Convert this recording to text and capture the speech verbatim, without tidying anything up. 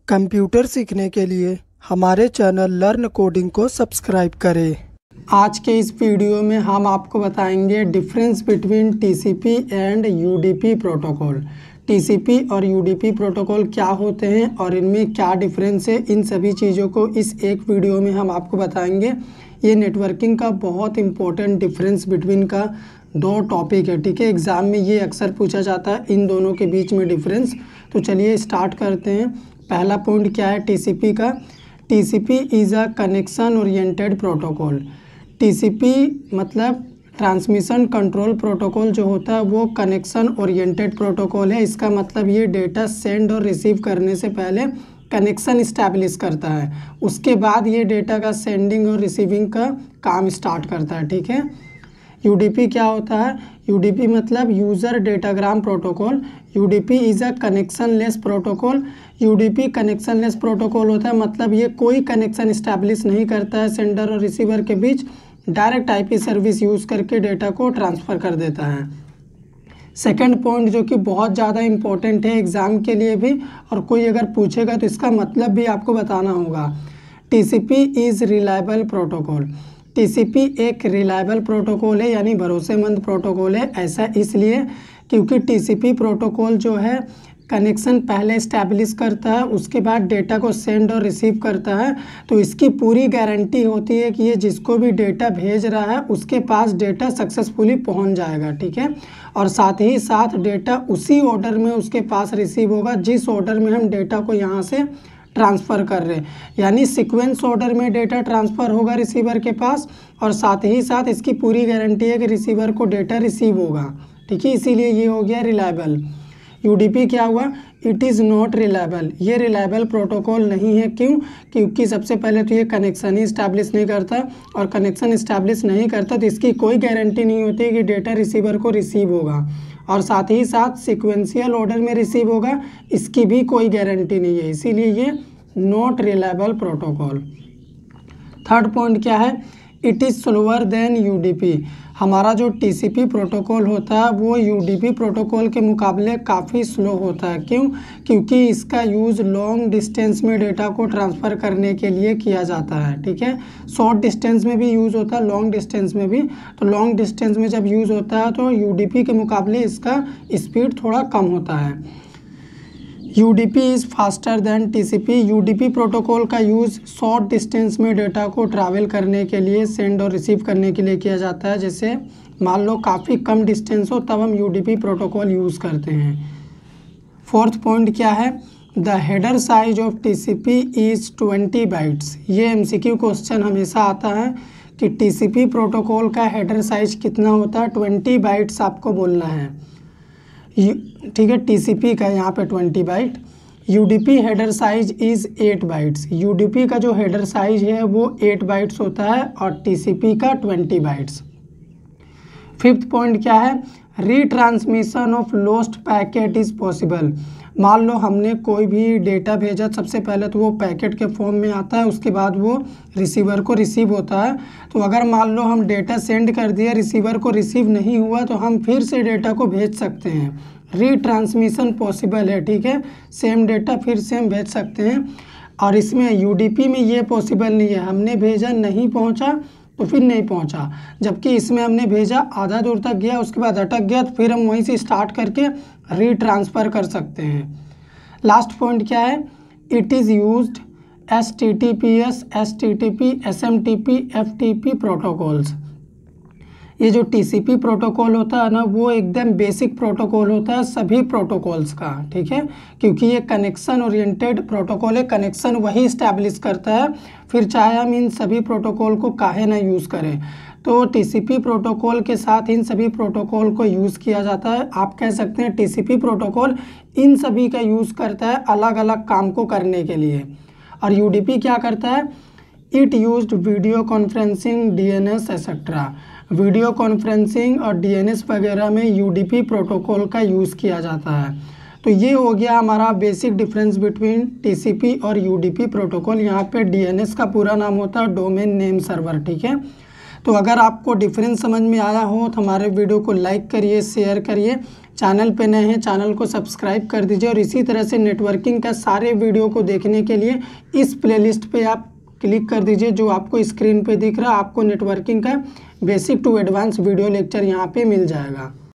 Computer सीखने के लिए हमारे चैनल लर्न कोडिंग को सब्सक्राइब करें। आज के इस वीडियो में हम आपको बताएंगे difference between TCP and UDP protocol. TCP और यूडीपी प्रोटोकॉल क्या होते हैं और इनमें क्या डिफरेंस है, इन सभी चीज़ों को इस एक वीडियो में हम आपको बताएंगे। ये नेटवर्किंग का बहुत इंपॉर्टेंट डिफरेंस बिटवीन का दो टॉपिक है, ठीक है। एग्ज़ाम में ये अक्सर पूछा जाता है, इन दोनों के बीच में डिफरेंस। तो चलिए स्टार्ट करते हैं। पहला पॉइंट क्या है टीसीपी का। TCP is a connection oriented protocol. TCP मतलब ट्रांसमिशन कंट्रोल प्रोटोकॉल जो होता है वो कनेक्शन ओरिएंटेड प्रोटोकॉल है। इसका मतलब ये डेटा सेंड और रिसीव करने से पहले कनेक्शन इस्टेब्लिश करता है, उसके बाद ये डेटा का सेंडिंग और रिसीविंग का काम स्टार्ट करता है, ठीक है। यूडीपी क्या होता है? यूडीपी मतलब user datagram protocol. UDP is a connectionless protocol. UDP connectionless protocol होता है, मतलब ये कोई कनेक्शन इस्टेब्लिश नहीं करता है सेंडर और रिसीवर के बीच, डायरेक्ट आईपी सर्विस यूज़ करके डेटा को ट्रांसफ़र कर देता है। सेकेंड पॉइंट जो कि बहुत ज़्यादा इम्पोर्टेंट है एग्ज़ाम के लिए भी, और कोई अगर पूछेगा तो इसका मतलब भी आपको बताना होगा। TCP is reliable protocol. TCP एक रिलायबल प्रोटोकॉल है, यानी भरोसेमंद प्रोटोकॉल है। ऐसा इसलिए क्योंकि टीसीपी प्रोटोकॉल जो है कनेक्शन पहले इस्टेब्लिश करता है, उसके बाद डेटा को सेंड और रिसीव करता है। तो इसकी पूरी गारंटी होती है कि ये जिसको भी डेटा भेज रहा है उसके पास डेटा सक्सेसफुली पहुंच जाएगा, ठीक है। और साथ ही साथ डेटा उसी ऑर्डर में उसके पास रिसीव होगा जिस ऑर्डर में हम डेटा को यहाँ से ट्रांसफ़र कर रहे हैं, यानी सीक्वेंस ऑर्डर में डेटा ट्रांसफ़र होगा रिसीवर के पास, और साथ ही साथ इसकी पूरी गारंटी है कि रिसीवर को डेटा रिसीव होगा, ठीक है। इसीलिए ये हो गया रिलायबल। यूडीपी क्या हुआ? It is not reliable. ये रिलायबल प्रोटोकॉल नहीं है। क्यों? क्योंकि सबसे पहले तो ये कनेक्शन ही इस्टेब्लिश नहीं करता, और कनेक्शन इस्टेब्लिश नहीं करता तो इसकी कोई गारंटी नहीं होती कि डेटा रिसीवर को रिसीव होगा, और साथ ही साथ सीक्वेंशियल ऑर्डर में रिसीव होगा, इसकी भी कोई गारंटी नहीं है। इसीलिए ये not reliable protocol. Third point क्या है? It is slower than UDP. हमारा जो टीसीपी प्रोटोकॉल होता है वो यूडीपी प्रोटोकॉल के मुकाबले काफ़ी स्लो होता है। क्यों? क्योंकि इसका यूज़ लॉन्ग डिस्टेंस में डेटा को ट्रांसफ़र करने के लिए किया जाता है, ठीक है। शॉर्ट डिस्टेंस में भी यूज़ होता है, लॉन्ग डिस्टेंस में भी। तो लॉन्ग डिस्टेंस में जब यूज़ होता है तो यूडीपी के मुकाबले इसका स्पीड थोड़ा कम होता है। UDP is faster than TCP. UDP protocol का यूज़ शॉर्ट डिस्टेंस में डेटा को ट्रैवल करने के लिए, सेंड और रिसीव करने के लिए किया जाता है। जैसे मान लो काफ़ी कम डिस्टेंस हो तब हम यूडीपी प्रोटोकॉल यूज़ करते हैं। फोर्थ पॉइंट क्या है? The header size of TCP is twenty bytes. ये एमसीक्यू क्वेश्चन हमेशा आता है कि टीसीपी प्रोटोकॉल का हेडर साइज कितना होता है। ट्वेंटी बाइट्स आपको बोलना है, ठीक है। टीसीपी का यहाँ पे twenty byte. UDP header size is eight bytes. UDP का जो हेडर साइज है वो एट बाइट्स होता है और टीसीपी का ट्वेंटी बाइट्स। फिफ्थ पॉइंट क्या है? Retransmission of lost packet is possible. मान लो हमने कोई भी डेटा भेजा, सबसे पहले तो वो पैकेट के फॉर्म में आता है, उसके बाद वो रिसीवर को रिसीव होता है। तो अगर मान लो हम डेटा सेंड कर दिया, रिसीवर को रिसीव नहीं हुआ, तो हम फिर से डेटा को भेज सकते हैं। रीट्रांसमिशन पॉसिबल है, ठीक है। सेम डेटा फिर से हम भेज सकते हैं। और इसमें यूडीपी में ये पॉसिबल नहीं है। हमने भेजा, नहीं पहुंचा तो फिर नहीं पहुंचा, जबकि इसमें हमने भेजा, आधा दूर तक गया, उसके बाद अटक गया, तो फिर हम वहीं से स्टार्ट करके रीट्रांसफ़र कर सकते हैं। लास्ट पॉइंट क्या है? It is used S T T P S, S T T P, S M T P, F T P protocols. ये जो टीसीपी प्रोटोकॉल होता है ना, वो एकदम बेसिक प्रोटोकॉल होता है सभी प्रोटोकॉल्स का, ठीक है। क्योंकि ये कनेक्शन ओरिएंटेड प्रोटोकॉल है, कनेक्शन वही इस्टेब्लिश करता है, फिर चाहे हम इन सभी प्रोटोकॉल को काहे ना यूज़ करें। तो टीसीपी प्रोटोकॉल के साथ इन सभी प्रोटोकॉल को यूज़ किया जाता है। आप कह सकते हैं टीसीपी प्रोटोकॉल इन सभी का यूज़ करता है अलग अलग काम को करने के लिए। और यूडीपी क्या करता है? It used video conferencing, DNS etcetera. Video conferencing और डीएनएस वगैरह में यूडीपी प्रोटोकॉल का यूज़ किया जाता है। तो ये हो गया हमारा बेसिक डिफरेंस बिटवीन टीसीपी और यूडीपी प्रोटोकॉल। यहाँ पे डीएनएस का पूरा नाम होता है डोमेन नेम सर्वर, ठीक है। तो अगर आपको डिफरेंस समझ में आया हो तो हमारे वीडियो को लाइक करिए, शेयर करिए। चैनल पे नए हैं चैनल को सब्सक्राइब कर दीजिए और इसी तरह से नेटवर्किंग का सारे वीडियो को देखने के लिए इस प्लेलिस्ट पे आप क्लिक कर दीजिए जो आपको स्क्रीन पे दिख रहा है। आपको नेटवर्किंग का basic to advance video lecture यहाँ पे मिल जाएगा।